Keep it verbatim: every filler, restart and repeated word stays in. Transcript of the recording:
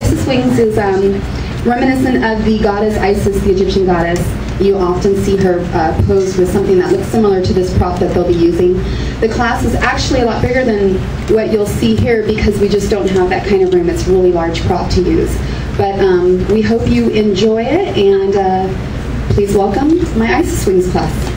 Isis wings is um, reminiscent of the goddess Isis, the Egyptian goddess. You often see her uh, posed with something that looks similar to this prop that they'll be using. The class is actually a lot bigger than what you'll see here because we just don't have that kind of room. It's a really large prop to use. But um, we hope you enjoy it, and uh, please welcome my Isis Wings class.